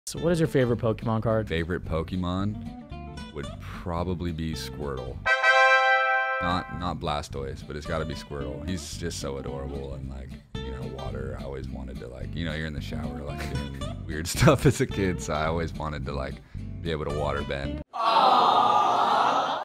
So what is your favorite Pokemon card? Favorite Pokemon would probably be Squirtle. Not Blastoise, but it's got to be Squirtle. He's just so adorable, and like, you know, water. I always wanted to, like, you know, you're in the shower like doing weird stuff as a kid, so I always wanted to like be able to water bend.